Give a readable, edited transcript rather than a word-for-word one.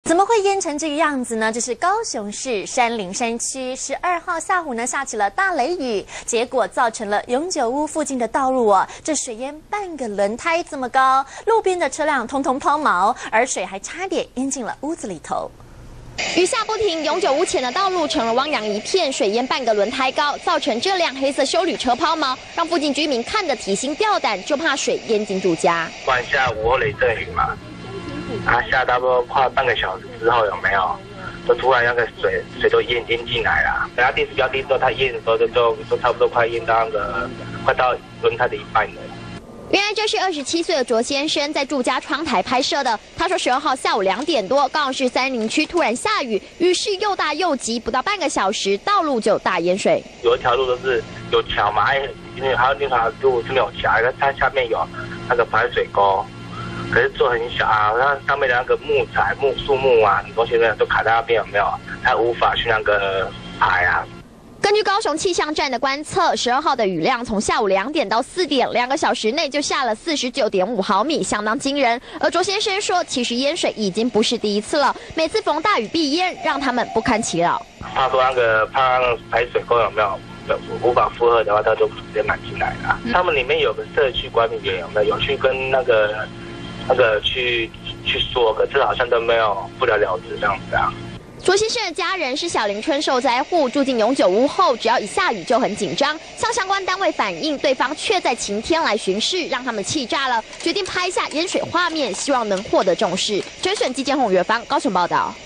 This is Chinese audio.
怎么会淹成这个样子呢？这是高雄市山林山区12号下午呢下起了大雷雨，结果造成了永久屋附近的道路这水淹半个轮胎这么高，路边的车辆通通抛锚，而水还差点淹进了屋子里头。 雨下不停，永久屋前的道路成了汪洋一片，水淹半个轮胎高，造成这辆黑色休旅车抛锚，让附近居民看得提心吊胆，就怕水淹进住家。 不然下午后雷阵雨嘛，下差不多快半个小时之后有没有？就突然那个水都淹进来了，等下地势比较低之后，它淹的时候就差不多快淹到快到轮胎的一半了。 原来这是27岁的卓先生在住家窗台拍摄的。他说12号下午2点多，高雄市三林区突然下雨，雨势又大又急，不到半个小时，道路就大淹水。 有一条路都是有桥嘛，因为还有另条路是没有桥，它下面有那个排水沟，可是做很小啊，它上面的那个树木啊，很多东西都卡在那边，有没有？它无法去那个排啊。 根据高雄气象站的观测，12号的雨量从下午2点到4点，2个小时内就下了49.5毫米，相当惊人。而卓先生说，其实淹水已经不是第一次了，每次逢大雨必淹，让他们不堪其扰。 怕说怕排水沟有没有无法负荷的话，它就直接满进来了。他们里面有个社区管理员有去跟那个去说，可是好像都没有不了了之这样子啊。 卓先生的家人是小林村受灾户，住进永久屋后，只要一下雨就很紧张。向相关单位反映，对方却在晴天来巡视，让他们气炸了，决定拍下淹水画面，希望能获得重视。甄选季建宏、岳芳高雄报道。